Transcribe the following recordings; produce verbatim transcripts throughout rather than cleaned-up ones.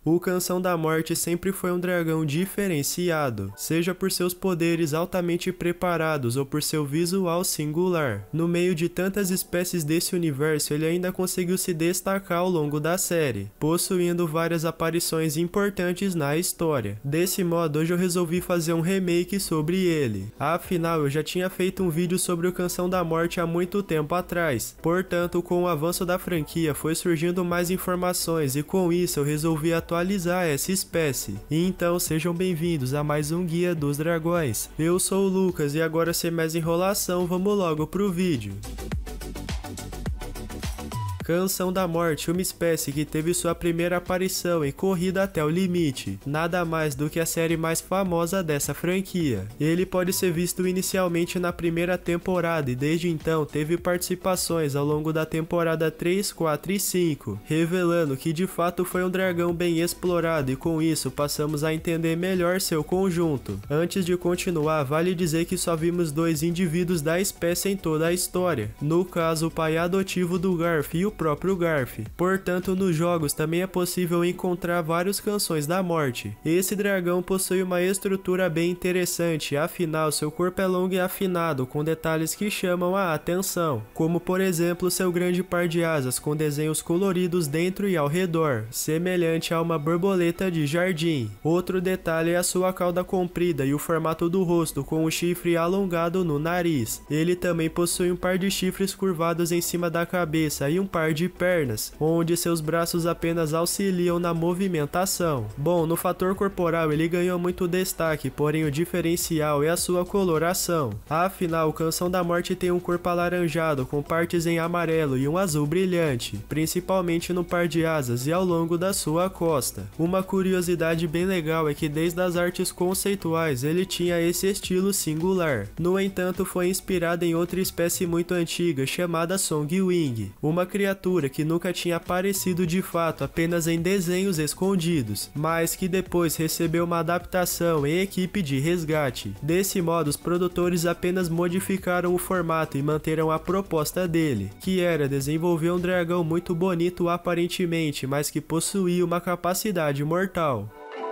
O Canção da Morte sempre foi um dragão diferenciado, seja por seus poderes altamente preparados ou por seu visual singular. No meio de tantas espécies desse universo, ele ainda conseguiu se destacar ao longo da série, possuindo várias aparições importantes na história. Desse modo, hoje eu resolvi fazer um remake sobre ele. Afinal, eu já tinha feito um vídeo sobre o Canção da Morte há muito tempo atrás, portanto, com o avanço da franquia foi surgindo mais informações e com isso eu resolvi atualizar essa espécie. E então sejam bem-vindos a mais um Guia dos Dragões. Eu sou o Lucas e agora, sem mais enrolação, vamos logo pro vídeo. Canção da Morte, uma espécie que teve sua primeira aparição em Corrida até o Limite, nada mais do que a série mais famosa dessa franquia. Ele pode ser visto inicialmente na primeira temporada e desde então teve participações ao longo da temporada três, quatro e cinco, revelando que de fato foi um dragão bem explorado e com isso passamos a entender melhor seu conjunto. Antes de continuar, vale dizer que só vimos dois indivíduos da espécie em toda a história, no caso o pai adotivo do Garf e o próprio Garf. Portanto, nos jogos também é possível encontrar vários Canções da Morte. Esse dragão possui uma estrutura bem interessante, afinal seu corpo é longo e afinado, com detalhes que chamam a atenção, como por exemplo seu grande par de asas com desenhos coloridos dentro e ao redor, semelhante a uma borboleta de jardim. Outro detalhe é a sua cauda comprida e o formato do rosto com o chifre alongado no nariz. Ele também possui um par de chifres curvados em cima da cabeça e um par de pernas, onde seus braços apenas auxiliam na movimentação. Bom, no fator corporal ele ganhou muito destaque, porém o diferencial é a sua coloração. Afinal, o Canção da Morte tem um corpo alaranjado com partes em amarelo e um azul brilhante, principalmente no par de asas e ao longo da sua costa. Uma curiosidade bem legal é que desde as artes conceituais ele tinha esse estilo singular. No entanto, foi inspirado em outra espécie muito antiga chamada Songwing, uma criatura que nunca tinha aparecido de fato, apenas em desenhos escondidos, mas que depois recebeu uma adaptação em equipe de resgate. Desse modo, os produtores apenas modificaram o formato e manteram a proposta dele, que era desenvolver um dragão muito bonito aparentemente, mas que possuía uma capacidade mortal.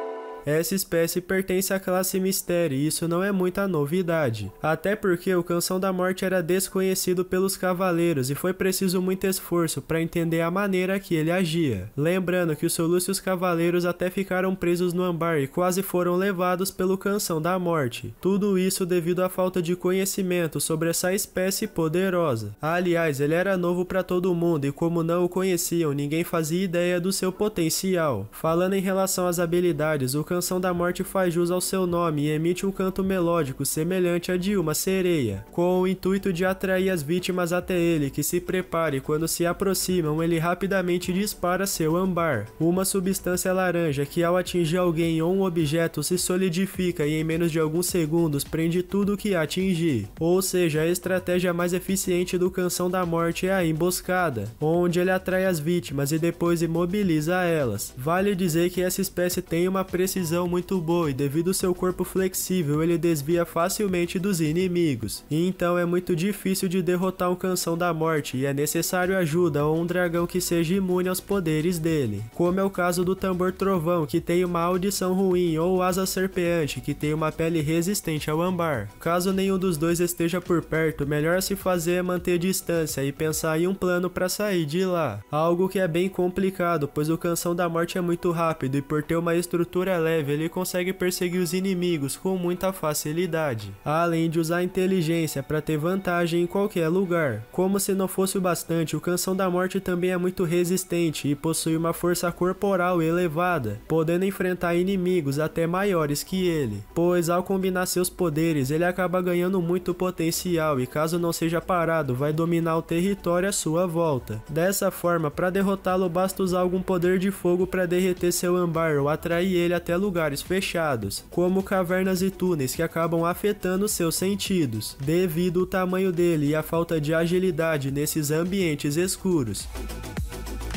Essa espécie pertence à classe Mistério e isso não é muita novidade, até porque o Canção da Morte era desconhecido pelos cavaleiros e foi preciso muito esforço para entender a maneira que ele agia. Lembrando que os Solúcios Cavaleiros até ficaram presos no Ambar e quase foram levados pelo Canção da Morte. Tudo isso devido à falta de conhecimento sobre essa espécie poderosa. Aliás, ele era novo para todo mundo e como não o conheciam, ninguém fazia ideia do seu potencial. Falando em relação às habilidades, o Canção da Morte faz jus ao seu nome e emite um canto melódico semelhante a de uma sereia, com o intuito de atrair as vítimas até ele, que se prepare e quando se aproximam ele rapidamente dispara seu ambar, uma substância laranja que ao atingir alguém ou um objeto se solidifica e em menos de alguns segundos prende tudo o que atingir. Ou seja, a estratégia mais eficiente do Canção da Morte é a emboscada, onde ele atrai as vítimas e depois imobiliza elas. Vale dizer que essa espécie tem uma precisão muito boa e devido ao seu corpo flexível ele desvia facilmente dos inimigos, e então é muito difícil de derrotar um Canção da Morte e é necessário ajuda ou um dragão que seja imune aos poderes dele, como é o caso do Tambor Trovão, que tem uma audição ruim, ou Asa Serpeante, que tem uma pele resistente ao ambar. Caso nenhum dos dois esteja por perto, melhor a se fazer é manter distância e pensar em um plano para sair de lá, algo que é bem complicado, pois o Canção da Morte é muito rápido e por ter uma estrutura leve ele consegue perseguir os inimigos com muita facilidade, além de usar a inteligência para ter vantagem em qualquer lugar. Como se não fosse o bastante, o Canção da Morte também é muito resistente e possui uma força corporal elevada, podendo enfrentar inimigos até maiores que ele, pois ao combinar seus poderes ele acaba ganhando muito potencial e caso não seja parado vai dominar o território à sua volta. Dessa forma, para derrotá-lo basta usar algum poder de fogo para derreter seu ambar ou atrair ele até lugares fechados, como cavernas e túneis que acabam afetando seus sentidos, devido ao tamanho dele e à falta de agilidade nesses ambientes escuros.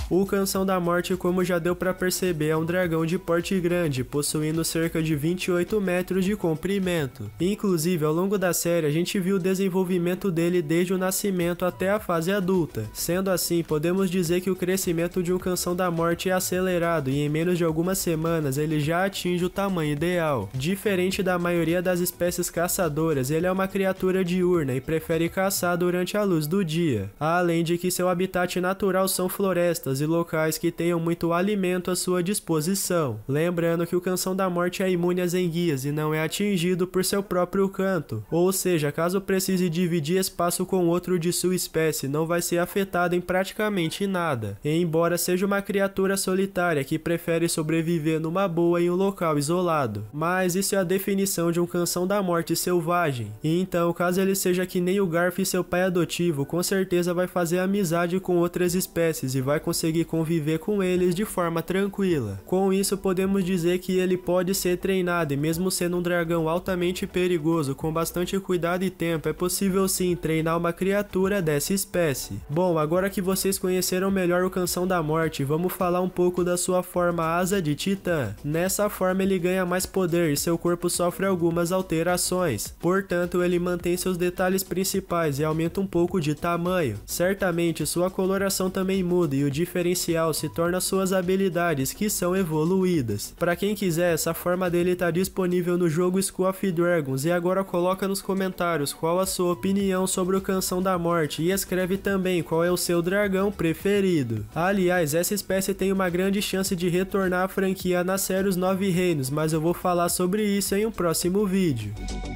O Canção da Morte, como já deu pra perceber, é um dragão de porte grande, possuindo cerca de vinte e oito metros de comprimento. Inclusive, ao longo da série, a gente viu o desenvolvimento dele desde o nascimento até a fase adulta. Sendo assim, podemos dizer que o crescimento de um Canção da Morte é acelerado e em menos de algumas semanas ele já atinge o tamanho ideal. Diferente da maioria das espécies caçadoras, ele é uma criatura diurna e prefere caçar durante a luz do dia. Além de que seu habitat natural são florestas e locais que tenham muito alimento à sua disposição. Lembrando que o Canção da Morte é imune às enguias e não é atingido por seu próprio canto, ou seja, caso precise dividir espaço com outro de sua espécie, não vai ser afetado em praticamente nada, e embora seja uma criatura solitária que prefere sobreviver numa boa em um local isolado. Mas isso é a definição de um Canção da Morte selvagem, e então caso ele seja que nem o Garf e seu pai adotivo, com certeza vai fazer amizade com outras espécies e vai conseguir conseguir conviver com eles de forma tranquila. Com isso, podemos dizer que ele pode ser treinado e mesmo sendo um dragão altamente perigoso, com bastante cuidado e tempo, é possível sim treinar uma criatura dessa espécie. Bom, agora que vocês conheceram melhor o Canção da Morte, vamos falar um pouco da sua forma Asa de Titã. Nessa forma ele ganha mais poder e seu corpo sofre algumas alterações, portanto ele mantém seus detalhes principais e aumenta um pouco de tamanho. Certamente sua coloração também muda e o diferencial se torna suas habilidades, que são evoluídas. Para quem quiser, essa forma dele está disponível no jogo School of Dragons, e agora coloca nos comentários qual a sua opinião sobre o Canção da Morte e escreve também qual é o seu dragão preferido. Aliás, essa espécie tem uma grande chance de retornar à franquia na série Os Nove Reinos, mas eu vou falar sobre isso em um próximo vídeo.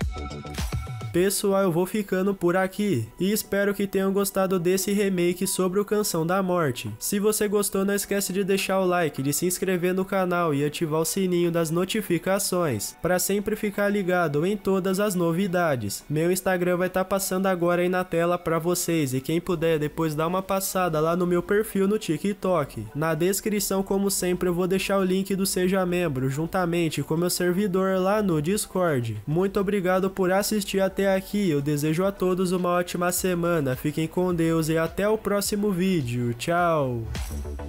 Pessoal, eu vou ficando por aqui, e espero que tenham gostado desse remake sobre o Canção da Morte. Se você gostou, não esquece de deixar o like, de se inscrever no canal e ativar o sininho das notificações, para sempre ficar ligado em todas as novidades. Meu Instagram vai estar passando agora aí na tela para vocês, e quem puder depois dá uma passada lá no meu perfil no TikTok. Na descrição, como sempre, eu vou deixar o link do Seja Membro, juntamente com meu servidor lá no Discord. Muito obrigado por assistir até Até aqui, eu desejo a todos uma ótima semana, fiquem com Deus e até o próximo vídeo, tchau!